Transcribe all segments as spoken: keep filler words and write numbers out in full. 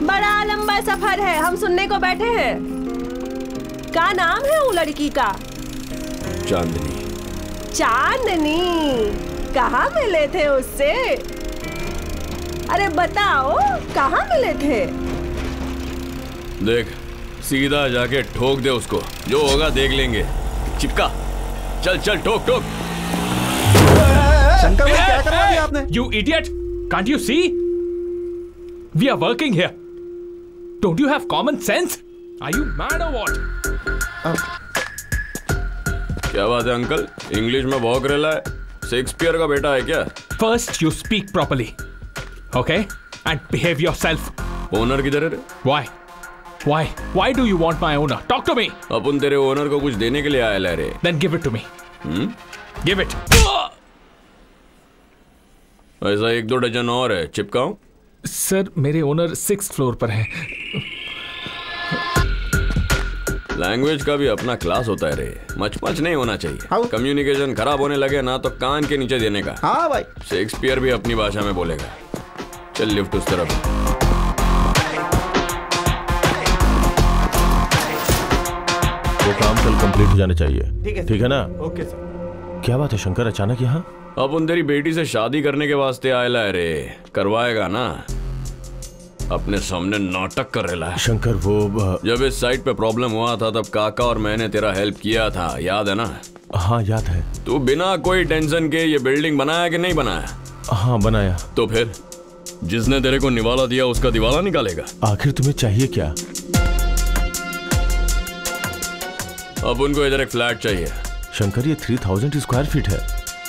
बड़ा लंबा सफर है, हम सुनने को बैठे हैं। क्या नाम है वो लड़की का? चांदनी। चांदनी? कहाँ मिले थे उससे? अरे बताओ, कहाँ मिले थे? देख, सीधा जाके ठोक दे उसको, जो होगा देख लेंगे। चिपका, चल चल ठोक ठोक। शंकर भाई, क्या करवा दिया आपने? You idiot! Can't you see? We are working here. Don't you have common sense? Are you mad or what? क्या बात है अंकल, इंग्लिश में भौंक रहा है? शेक्सपियर का बेटा है क्या? First you speak properly, okay? And behave yourself. Owner किधर है रे? Why? Why? Why do you want my owner? Talk to me. अपन तेरे ओनर को कुछ देने के लिए आया है रे। Then give it to me. Hmm? Give it. ऐसा एक दो डजन और है, चिपकाऊं? सर, मेरे ओनर सिक्स फ्लोर पर हैं। लैंग्वेज का भी अपना क्लास होता है रे, मच मच नहीं होना चाहिए। कम्युनिकेशन खराब होने लगे ना तो कान के नीचे देने का। हाँ भाई। शेक्सपियर भी अपनी भाषा में बोलेगा। चल लिफ्ट उस तरफ। वो काम कल कंप्लीट हो जाने चाहिए। ठीक है, ठीक है ना? Okay sir. क्या बात है शंकर, अचानक यहाँ? अब उन तेरी बेटी से शादी करने के वास्ते आयला है रे, करवाएगा ना? अपने सामने नाटक कर रहा है। शंकर वो जब इस साइट पे प्रॉब्लम हुआ था तब काका और मैंने तेरा हेल्प किया था, याद है ना? हाँ याद है। तू बिना कोई टेंशन के ये बिल्डिंग बनाया कि नहीं बनाया? हाँ बनाया। तो फिर जिसने तेरे को निवाला दिया उसका दिवाला निकालेगा? आखिर तुम्हें चाहिए क्या? अब उनको इधर एक फ्लैट चाहिए। शंकर ये थ्री थाउजेंड स्क्वायर फीट है।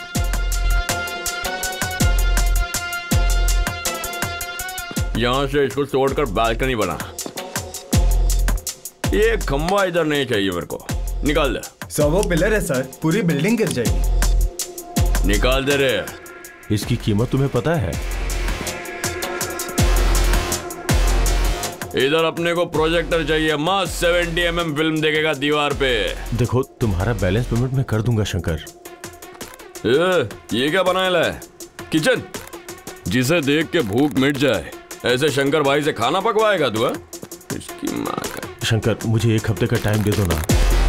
यहां से इसको तोड़कर बालकनी बना। ये खंबा इधर नहीं चाहिए मेरे को, निकाल दे। सर वो पिलर है सर, पूरी बिल्डिंग गिर जाएगी। निकाल दे रे। इसकी कीमत तुम्हें पता है? इधर अपने को प्रोजेक्टर चाहिए, मस्त सेवेंटी एम एम फिल्म देखेगा दीवार पे। देखो तुम्हारा बैलेंस पेमेंट मैं कर दूंगा शंकर। ये, ये क्या बनाया है? किचन जिसे देख के भूख मिट जाए ऐसे शंकर भाई से खाना पकवाएगा तू? इसकी माँ का। शंकर मुझे एक हफ्ते का टाइम दे दो ना।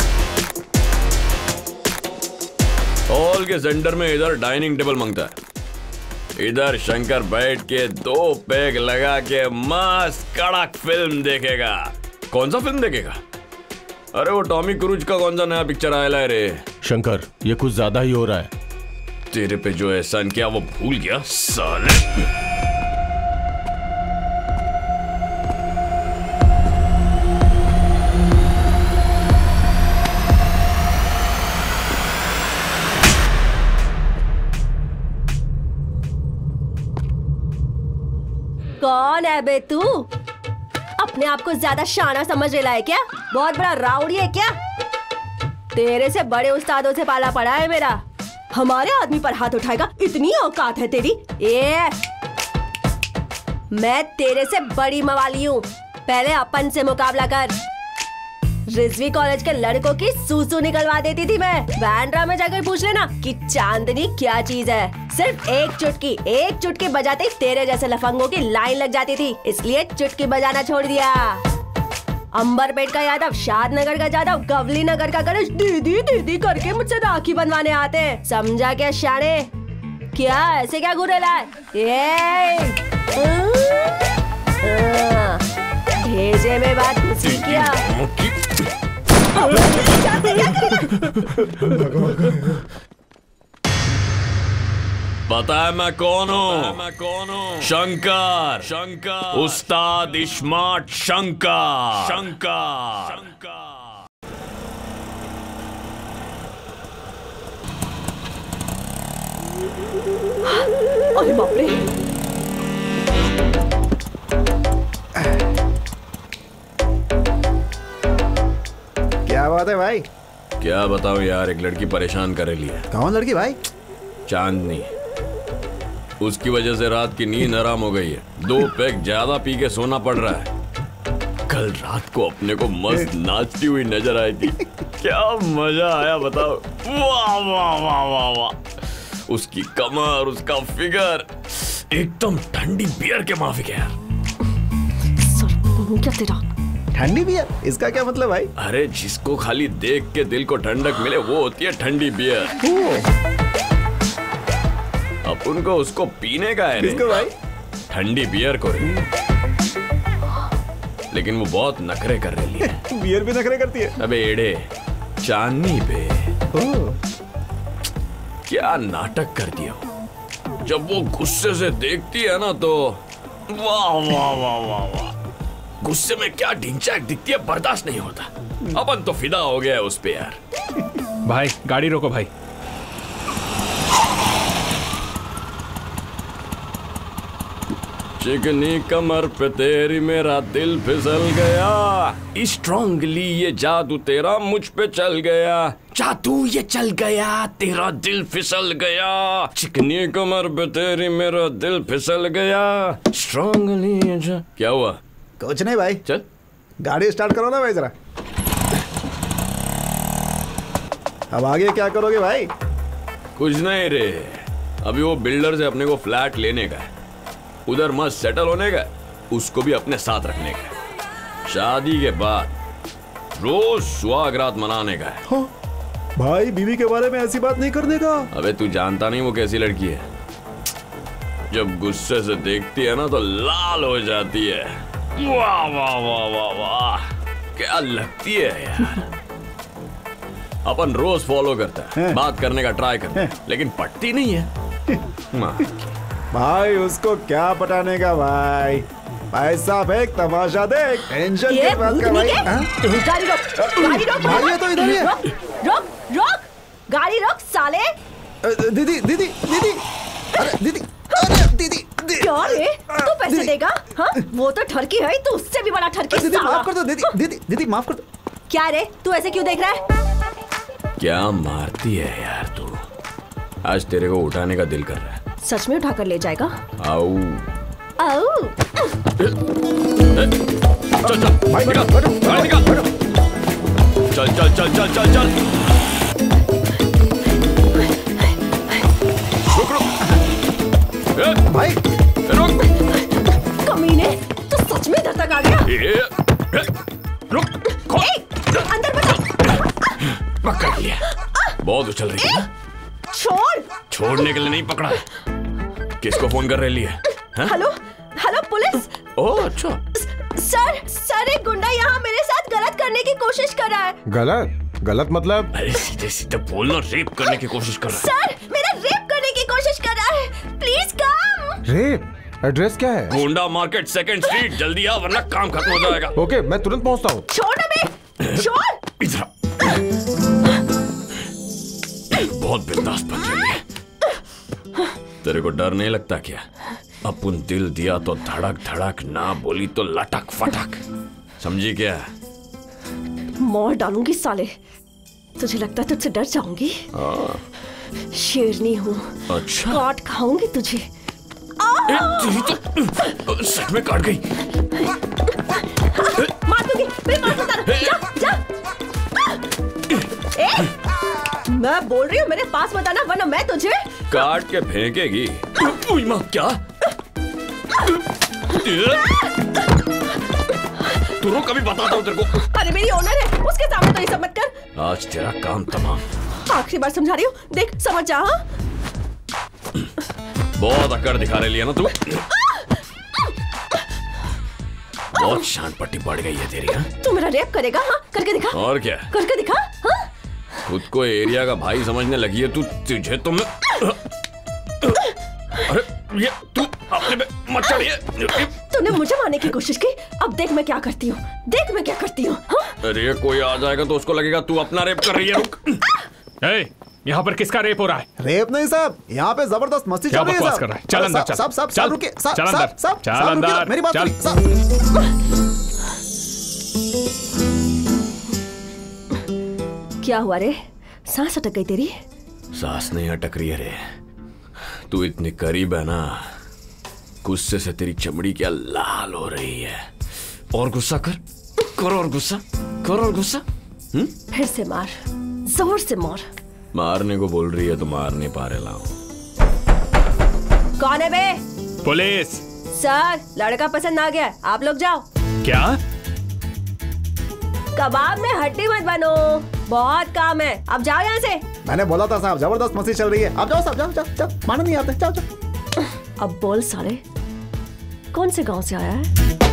हॉल के सेंटर में इधर डाइनिंग टेबल मांगता है। इधर शंकर बैठ के दो पैग लगा के मस्त कड़क फिल्म देखेगा। कौन सा फिल्म देखेगा? अरे वो टॉमी क्रूज का कौन सा नया पिक्चर आया है रे? शंकर ये कुछ ज्यादा ही हो रहा है। तेरे पे जो एहसान किया वो भूल गया साले। कौन है बे तू? अपने आप को ज्यादा शाना समझ रहा है क्या? बहुत बड़ा राउडी है क्या? तेरे से बड़े उस्तादों से पाला पड़ा है मेरा। हमारे आदमी पर हाथ उठाएगा, इतनी औकात है तेरी? ए, मैं तेरे से बड़ी मवाली हूँ, पहले अपन से मुकाबला कर। रिजवी कॉलेज के लड़कों की सूसू निकलवा देती थी मैं। बैंड्रा में जाकर पूछ लेना कि चांदनी क्या चीज है। सिर्फ एक चुटकी एक चुटकी बजाते ही तेरे जैसे लफंगों की लाइन लग जाती थी, इसलिए चुटकी बजाना छोड़ दिया। अंबरपेट का यादव, शादनगर का जादव, गवली नगर का गणेश दीदी दीदी करके मुझसे राखी बनवाने आते हैं। समझा क्या शाने? क्या ऐसे क्या घुरेला है? भेजे में बात उसी किया। पता है मैं कौन हूँ? मैं कौन हूँ? शंकर। शंकर उस्ताद स्मार्ट शंकर। शंकर शंकर। अरे बाप रे। क्या बात है भाई? क्या बताऊं यार, एक लड़की परेशान कर रही है। कौन लड़की भाई? चांदनी। उसकी वजह से रात की नींद हराम हो गई है। दो पैक ज्यादा पी के सोना पड़ रहा है। कल रात को अपने को मस्त नाचती हुई नजर आई थी। क्या मजा आया बताओ। वाह वाह वाह वाह वाह। उसकी कमर, उसका फिगर एकदम ठंडी बियर के माफिक है यार। मुंह क्या तेरा? ठंडी बियर, इसका क्या मतलब भाई? अरे जिसको खाली देख के दिल को ठंडक मिले वो होती है ठंडी बियर। अपन को उसको पीने का है रे। किसको भाई? ठंडी बियर को रे। लेकिन वो बहुत नखरे कर रही है। बियर भी नखरे करती है? अबे एड़े, चांदनी पे क्या नाटक करती है वो। जब वो गुस्से से देखती है ना तो वाह वाह वाह वाह वाह, गुस्से में क्या ढिंचाक दिखती है, बर्दाश्त नहीं होता। अपन तो फिदा हो गया है उस पे यार। भाई गाड़ी रोको भाई। चिकनी कमर पे तेरी मेरा दिल फिसल गया, स्ट्रांगली ये जादू तेरा मुझ पे चल गया, जादू ये चल गया, तेरा दिल फिसल गया, चिकनी कमर पे तेरी मेरा दिल फिसल गया, स्ट्रांगली ये जा... क्या हुआ? कुछ नहीं भाई। चल गाड़ी स्टार्ट करो ना भाई जरा। अब आगे क्या करोगे भाई? कुछ नहीं रे, अभी वो बिल्डर से अपने को फ्लैट लेने का है, उधर मस्त सेटल होने का, उसको भी अपने साथ रखने का, शादी के बाद रोज सुहागरात मनाने का है। हाँ, भाई बीवी के बारे में ऐसी बात नहीं करने का। अबे तू जानता नहीं वो कैसी लड़की है, जब गुस्से से देखती है ना तो लाल हो जाती है। वाह वाह वाह वाह वाह, क्या लगती है यार। अपन रोज फॉलो करता है, है? बात करने का ट्राई करता है, लेकिन पटती नहीं है। माँ भाई उसको क्या पटाने का भाई? भाई साहब एक तमाशा देख, टेंशन ये के बात का भाई। हाँ? गाड़ी रोक, गाड़ी रोक, भाई ये तो इधर ही है। रोक, रोक, रोक, गाड़ी रोक साले। अ, दीदी दीदी दीदी, अरे दीदी, अरे दीदी दीदी। क्या रे? तू पैसे दीदी। देगा? हाँ? वो तो ठरकी है, तू उससे भी बड़ा ठरकी दीदी साला। माफ कर दो दीदी, दीदी दीदी माफ कर दो। क्या रे? तू ऐसे क्यों देख रहा है? क्या मारती है यार तू। आज तेरे को उठाने का दिल कर रहा है। सच में उठाकर ले जाएगा? आओ आओ। चल चल भाई निकाल, बैठो, गाड़ी निकाल। चल चल चल चल चल चल रुक रुक ए, भाई रुक कमीने, तू सच में इधर तक आ गया? ए, ए, रुक खोल। ए, अंदर बता। पकड़ लिया। बहुत उछल रही है ना? छोड़। छोड़ने के लिए नहीं पकड़ा। किसको फोन कर रही है? हाँ? Hello, hello police. ओह अच्छा। सर, सर एक गुंडा यहाँ मेरे साथ गलत करने की कोशिश कर रहा है। गलत? गलत मतलब? अरे सीधे सीधे बोलना, रेप करने की कोशिश कर रहा सर, मेरा रेप करने की कोशिश कर रहा है। Please come. रेप? एड्रेस क्या है? है। गोंडा मार्केट सेकंड स्ट्रीट, जल्दी आ वरना काम खत्म हो जाएगा। ओके मैं तुरंत पहुंचता हूँ। छोड़ बे, छोड़। इधर आ। बहुत बिंदास बन रही है। तेरे को डर नहीं लगता क्या? अपन दिल दिया तो धड़क धड़क, ना बोली तो लटक फटक, समझी क्या? मार डालूंगी साले। तुझे लगता है तुझसे डर जाऊंगी? शेरनी हूँ। अच्छा काट खाऊंगी तुझे। ए, तेरी तो सच में काट गई। मार दूंगी, मैं मार दूंगा। जा, जा। ए, मैं बोल रही हूँ मेरे पास मत आना वरना मैं तुझे काट के फेंकेगी। उई माँ, क्या? तू रुक, कभी बताता हूँ तेरे को। अरे मेरी ओनर है, उसके सामने तो ये सब मत कर। आज तेरा काम तमाम। आखिरी बार समझा रही हूँ, देख समझ जा। हाँ? बहुत अकड़ दिखा रही है ना तू। बहुत शान पट्टी पड़ गई है तेरी। हाँ? तू मेरा रेप करेगा? हाँ, करके दिखा। और क्या? करके दिखा। हाँ? खुद को एरिया का भाई समझने लगी है तू। तुझे तो मैं... अरे ये तू अपने पे मत चढ़िए। तूने मुझे मारने की कोशिश की, अब देख मैं क्या करती हूँ। देख मैं क्या करती हूँ। हाँ? अरे कोई आ जाएगा तो उसको लगेगा तू अपना रेप कर रही है। रुक। ए, यहाँ पर किसका रेप हो रहा है? रेप नहीं साहब, यहाँ पे जबरदस्त मस्ती चल क्या रही है बकवास साहब। कर रहा है? चल अंदर, चल। साहब साहब चल। साहब रुकिए। साहब चल साहब अंदर। साहब चल साहब रुकिए, अंदर। मेरी बात चल। सुनिए साहब। क्या हुआ रे? सांस अटक गई तेरी? सांस नहीं अटक रही है रे, तू इतनी करीब है ना, गुस्से से तेरी चमड़ी क्या लाल हो रही है। और गुस्सा कर, कर और गुस्सा, कर और गुस्सा। हम्म? फिर से मार, जोर से मार। मारने को बोल रही है तो मार नहीं पा रहे। लाओ। कौन है बे? पुलिस। सर, लड़का पसंद आ गया, आप लोग जाओ। क्या? कबाब में हड्डी मत बनो, बहुत काम है। अब जाओ यहाँ से। मैंने बोला था साहब, जबरदस्त मस्ती चल रही है। आप जाओ साहब, जाओ जाओ जाओ, मानो नहीं आते, जाओ जाओ। अब बोल साले, कौन से गांव से आया है?